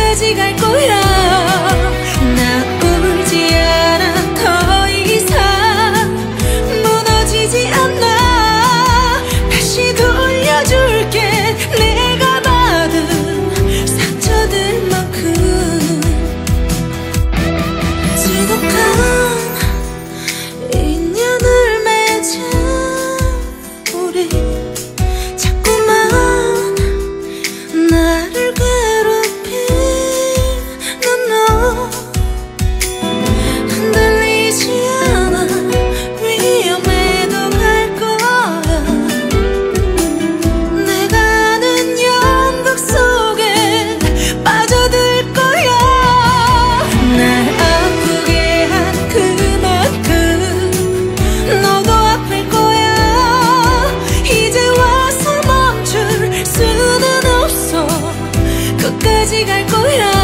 끝까지 갈 거야. 나 울지 않아, 더 이상 무너지지 않아. 다시 돌려줄게, 내가 받은 상처들만큼. 지독한 인연을 맺은 우리, 자꾸만 나를 괴롭히는 너. 흔들리지 않아, 위험해도 갈 거야. 내가 아는 연극 속에 빠져들 거야. 날 아프게 한 그만큼 너도 아플 거야. 이제 와서 멈출 수는 없어, 끝까지 갈 거야.